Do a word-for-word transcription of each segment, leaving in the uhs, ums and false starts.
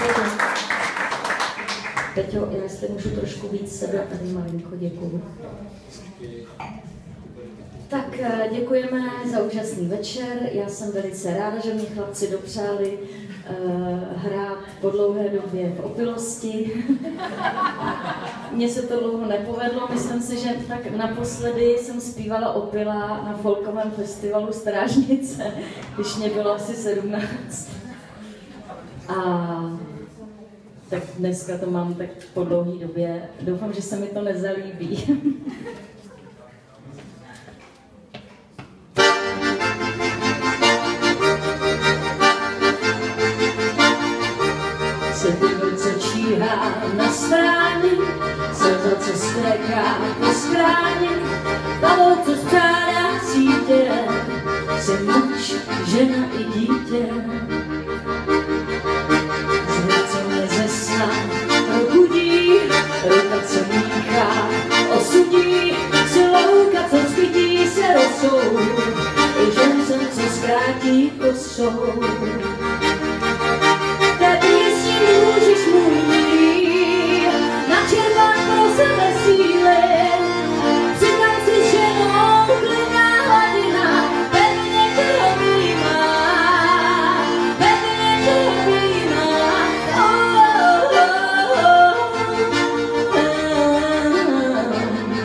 Peťo, já jestli můžu trošku víc sebe, tady malinko, děkuju. Tak děkujeme za úžasný večer. Já jsem velice ráda, že mě chlapci dopřáli uh, hrát po dlouhé době v opilosti. Mně se to dlouho nepovedlo, myslím si, že tak naposledy jsem zpívala opila na folkovém festivalu Strážnice, když mě bylo asi sedmnáct. A tak dneska to mám tak po dlouhé době. Doufám, že se mi to nezalíbí. Sedmice číhá na stráni, slza, co stéká po skráni, pavou, co spřádá sítě, jsem muž, žena i dítě. Zvěd, co mě ze sna probudí, ruka, co míchá, osudí, silouka, co zbytí se rosou, i žensem, co zkrátí kosou. Můžeš můj milý načerpat pro sebe síly, přiznám si, že ženou klidná hladina pevně tě objímá, pevně tě objímá. Oh, oh, oh.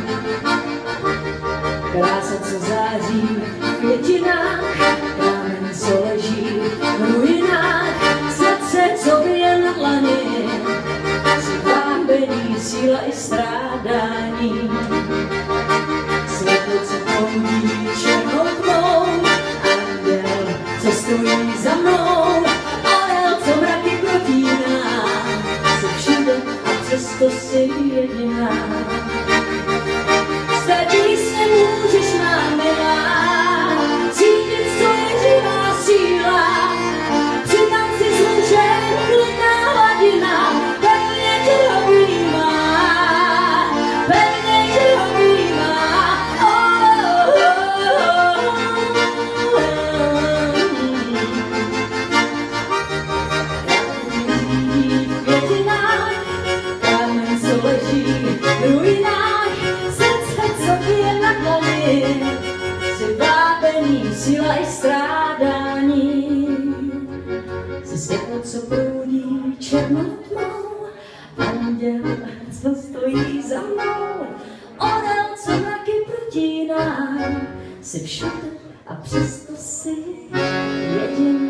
Krása, co září v květinách, kámen, co leží v ruinách, co bije na dlani, přivábení, síla i strádání. Světlo, co proudí černou tmou, anděl, co stojí za mnou, orel, co mraky protíná, jsi všude a přesto jsi jediná. Z té písně můžeš, má milá, cítit, co je živá síla. Síla i strádání, se světlo, co proudí černou tmou, anděl, co stojí za mnou, orel, co mraky protíná, jsi všude a přesto jsi jediná.